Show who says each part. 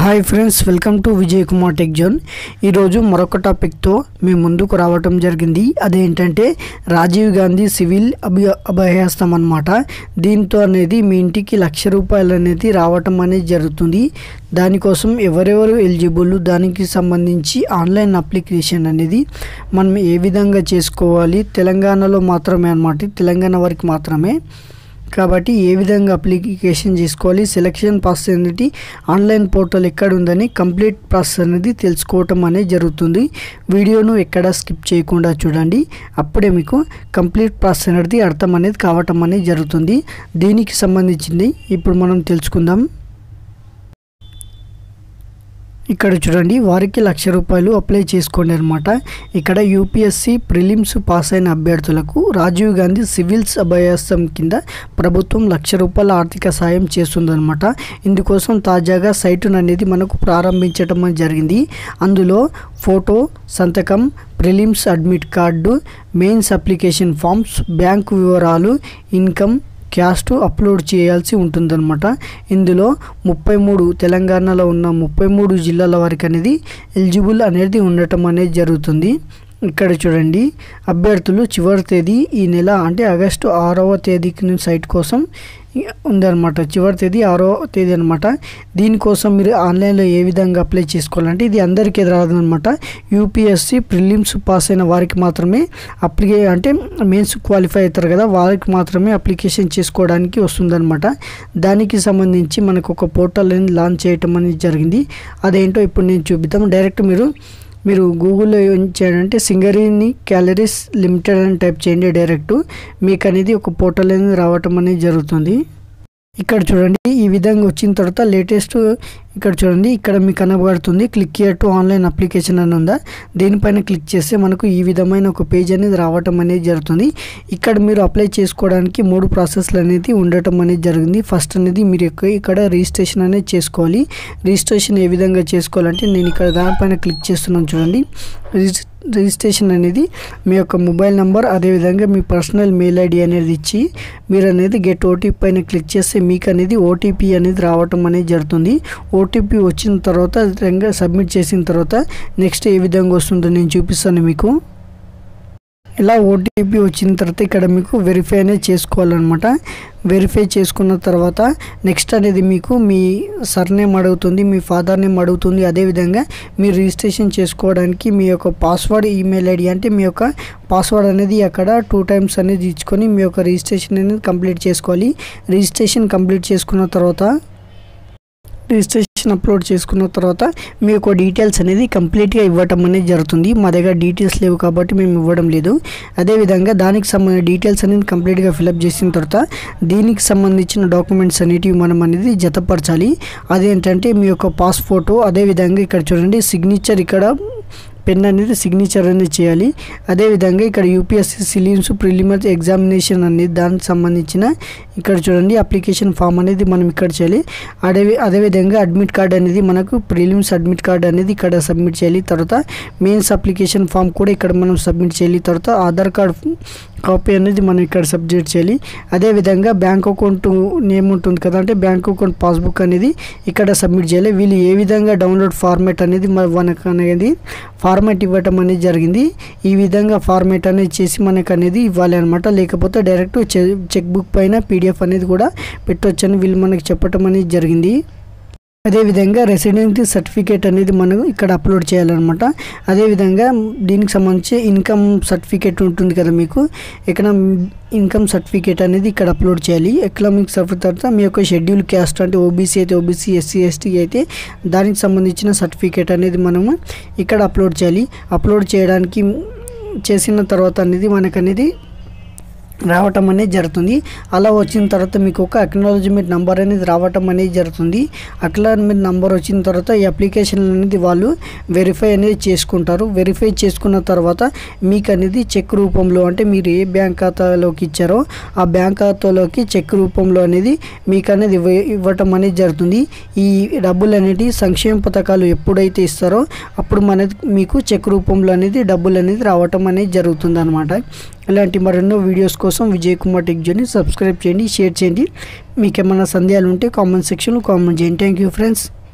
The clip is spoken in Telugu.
Speaker 1: Hi friends, welcome to Vijay Kumar tech zone. ఈరోజు మరొక టాపిక్తో మీ ముందుకు రావటం జరిగింది. అదేంటంటే రాజీవ్ గాంధీ సివిల్ అభయహస్తం అన్నమాట. దీంతో అనేది మీ ఇంటికి ₹1,00,000 అనేది రావటం అనేది జరుగుతుంది. దానికోసం ఎవరెవరు ఎలిజిబుల్, దానికి సంబంధించి ఆన్లైన్ అప్లికేషన్ అనేది మనం ఏ విధంగా చేసుకోవాలి, తెలంగాణలో మాత్రమే అన్నమాట, తెలంగాణ వారికి మాత్రమే. కాబట్టి ఏ విధంగా అప్లికేషన్ చేసుకోవాలి, సెలక్షన్ ప్రాసెస్ అనేది ఆన్లైన్ పోర్టల్ ఎక్కడ ఉందని కంప్లీట్ ప్రాసెస్ అనేది తెలుసుకోవటం అనేది జరుగుతుంది. వీడియోను ఎక్కడ స్కిప్ చేయకుండా చూడండి, అప్పుడే మీకు కంప్లీట్ ప్రాసెస్ అనేది అర్థం అనేది కావటం అనేది జరుగుతుంది. దీనికి సంబంధించింది ఇప్పుడు మనం తెలుసుకుందాం. ఇక్కడ చూడండి, వారికి ₹1,00,000 అప్లై చేసుకోండి అనమాట. ఇక్కడ యూపీఎస్సీ ప్రిలిమ్స్ పాస్ అయిన అభ్యర్థులకు రాజీవ్ గాంధీ సివిల్స్ అభయహస్తం కింద ప్రభుత్వం ₹1,00,000 ఆర్థిక సాయం చేస్తుందన్నమాట. ఇందుకోసం తాజాగా సైటును అనేది మనకు ప్రారంభించడం జరిగింది. అందులో ఫోటో, సంతకం, prelims admit card, mains application forms, bank వివరాలు, ఇన్కమ్, క్యాస్ట్ అప్లోడ్ చేయాల్సి ఉంటుందన్నమాట. ఇందులో 33 తెలంగాణలో ఉన్న 33 జిల్లాల వరకు అనేది ఎలిజిబుల్ అనేది ఉండటం అనేది జరుగుతుంది. ఇక్కడ చూడండి, అభ్యర్థులు చివరి తేదీ ఈ నెల అంటే ఆగస్టు 6వ తేదీకి సైట్ కోసం ఉందన్నమాట. చివరి తేదీ 6వ తేదీ అనమాట. దీనికోసం మీరు ఆన్లైన్లో ఏ విధంగా అప్లై చేసుకోవాలంటే ఇది అందరికీ రాదనమాట. యూపీఎస్సీ ప్రిలిమ్స్ పాస్ అయిన వారికి మాత్రమే అంటే మెయిన్స్ క్వాలిఫై అవుతారు కదా, వారికి మాత్రమే అప్లికేషన్ చేసుకోవడానికి వస్తుందన్నమాట. దానికి సంబంధించి మనకు ఒక పోర్టల్ అనేది లాంచ్ చేయటం అనేది జరిగింది. అదేంటో ఇప్పుడు నేను చూపిద్దాం. డైరెక్ట్ మీరు గూగుల్లో ఏం చేయాలంటే సింగరేణి క్యాలరీస్ లిమిటెడ్ అని టైప్ చేయండి. డైరెక్ట్ మీకు అనేది ఒక పోర్టల్ అనేది రావటం అనేది జరుగుతుంది. ఇక్కడ చూడండి, ఈ విధంగా వచ్చిన తర్వాత లేటెస్ట్ ఇక్కడ చూడండి, ఇక్కడ మీకు కనబడుతుంది click here to online application అని ఉందా. దీనిపైన క్లిక్ చేస్తే మనకు ఈ విధమైన ఒక పేజ్ అనేది రావటం అనేది జరుగుతుంది. ఇక్కడ మీరు అప్లై చేసుకోవడానికి 3 ప్రాసెస్లు అనేది ఉండటం అనేది జరిగింది. ఫస్ట్ అనేది మీరు ఇక్కడ రిజిస్ట్రేషన్ అనేది చేసుకోవాలి. రిజిస్ట్రేషన్ ఏ విధంగా చేసుకోవాలంటే నేను ఇక్కడ దానిపైన క్లిక్ చేస్తున్నాను. చూడండి, రిజిస్ట్రేషన్ అనేది మీ యొక్క మొబైల్ నెంబర్, అదేవిధంగా మీ పర్సనల్ మెయిల్ ఐడి అనేది ఇచ్చి మీరు అనేది గెట్ ఓటీపీ పైన క్లిక్ చేస్తే మీకు అనేది ఓటీపీ అనేది రావటం అనేది జరుగుతుంది. ఓటీపీ వచ్చిన తర్వాత సబ్మిట్ చేసిన తర్వాత నెక్స్ట్ ఏ విధంగా వస్తుందో నేను చూపిస్తాను మీకు. ఇలా ఓటీపీ వచ్చిన తర్వాత ఇక్కడ మీకు వెరిఫై అనేది చేసుకోవాలన్నమాట. వెరిఫై చేసుకున్న తర్వాత నెక్స్ట్ అనేది మీకు మీ సర్నేమ్ అడుగుతుంది, మీ ఫాదర్ నేమ్ అడుగుతుంది. అదేవిధంగా మీరు రిజిస్ట్రేషన్ చేసుకోవడానికి మీ యొక్క పాస్వర్డ్, ఈమెయిల్ ఐడి అంటే మీ యొక్క పాస్వర్డ్ అనేది అక్కడ 2 టైమ్స్ అనేది ఇచ్చుకొని మీ యొక్క రిజిస్ట్రేషన్ అనేది కంప్లీట్ చేసుకోవాలి. రిజిస్ట్రేషన్ కంప్లీట్ చేసుకున్న తర్వాత రిజిస్ట్రేషన్ అప్లోడ్ చేసుకున్న తర్వాత మీ యొక్క డీటెయిల్స్ అనేది కంప్లీట్గా ఇవ్వటం అనేది జరుగుతుంది. మా దగ్గర డీటెయిల్స్ లేవు కాబట్టి మేము ఇవ్వడం లేదు. అదేవిధంగా దానికి సంబంధించిన డీటెయిల్స్ అనేది కంప్లీట్గా ఫిలప్ చేసిన తర్వాత దీనికి సంబంధించిన డాక్యుమెంట్స్ అనేటివి మనం అనేది జతపరచాలి. అదేంటంటే మీ యొక్క పాస్ ఫోటో, అదేవిధంగా ఇక్కడ చూడండి సిగ్నేచర్, ఇక్కడ పెన్ అనేది సిగ్నేచర్ అనేది చేయాలి. అదేవిధంగా ఇక్కడ యూపీఎస్సీ ప్రిలిమ్స్ ప్రిలిమినరీ ఎగ్జామినేషన్ అనేది దానికి సంబంధించిన ఇక్కడ చూడండి అప్లికేషన్ ఫామ్ అనేది మనం ఇక్కడ చేయాలి. అదేవిధంగా అడ్మిట్ కార్డ్ అనేది మనకు ప్రిలిమ్స్ అడ్మిట్ కార్డ్ అనేది ఇక్కడ సబ్మిట్ చేయాలి. తర్వాత మెయిన్స్ అప్లికేషన్ ఫామ్ కూడా ఇక్కడ మనం సబ్మిట్ చేయాలి. తర్వాత ఆధార్ కార్డ్ కాపీ అనేది మనం ఇక్కడ సబ్మిట్ చేయాలి. అదేవిధంగా బ్యాంక్ అకౌంట్ నేమ్ ఉంటుంది కదా, అంటే బ్యాంక్ అకౌంట్ పాస్బుక్ అనేది ఇక్కడ సబ్మిట్ చేయాలి. వీళ్ళు ఏ విధంగా డౌన్లోడ్ ఫార్మాట్ అనేది మనకు అనేది ఫార్మాట్ ఇవ్వటం అనేది జరిగింది. ఈ విధంగా ఫార్మాట్ అనేది చేసి మనకు అనేది ఇవ్వాలి అనమాట. లేకపోతే డైరెక్ట్ చెక్ బుక్ పైన PDF అనేది కూడా పెట్టొచ్చని వీళ్ళు మనకు చెప్పటం అనేది జరిగింది. అదేవిధంగా రెసిడెన్సీ సర్టిఫికేట్ అనేది మనం ఇక్కడ అప్లోడ్ చేయాలన్నమాట. అదేవిధంగా దీనికి సంబంధించి ఇన్కమ్ సర్టిఫికేట్ ఉంటుంది కదా మీకు, ఇక్కడ ఇన్కమ్ సర్టిఫికేట్ అనేది ఇక్కడ అప్లోడ్ చేయాలి. ఎకనామిక్ సర్టిఫికేట్ తర్వాత మీ యొక్క షెడ్యూల్ క్యాస్ట్ అంటే ఓబీసీ అయితే ఓబీసీ, SC ST అయితే దానికి సంబంధించిన సర్టిఫికేట్ అనేది మనము ఇక్కడ అప్లోడ్ చేయాలి. అప్లోడ్ చేయడానికి చేసిన తర్వాత అనేది మనకు అనేది రావటం అనేది జరుగుతుంది. అలా వచ్చిన తర్వాత మీకు ఒక అక్నాలజ్మెంట్ నెంబర్ అనేది రావటం అనేది జరుగుతుంది. అక్నాలజ్మెంట్ నెంబర్ వచ్చిన తర్వాత ఈ అప్లికేషన్ అనేది వాళ్ళు వెరిఫై అనేది చేసుకుంటారు. వెరిఫై చేసుకున్న తర్వాత మీకు అనేది చెక్ రూపంలో, అంటే మీరు ఏ బ్యాంక్ ఖాతాలోకి ఇచ్చారో ఆ బ్యాంక్ ఖాతాలోకి చెక్ రూపంలో అనేది మీకు అనేది ఇవ్వటం అనేది జరుగుతుంది. ఈ డబ్బులు అనేది సంక్షేమ పథకాలు ఎప్పుడైతే ఇస్తారో అప్పుడు మీకు చెక్ రూపంలో అనేది డబ్బులు అనేది రావటం అనేది జరుగుతుంది అన్నమాట. ఇలాంటి మరెన్నో వీడియోస్ కోసం విజయ్ కుమార్ టెక్ జోన్ని సబ్స్క్రైబ్ చేయండి, షేర్ చేయండి. మీకు ఏమైనా సందేహాలు ఉంటే కామెంట్ సెక్షన్లో కామెంట్ చేయండి. Thank you friends.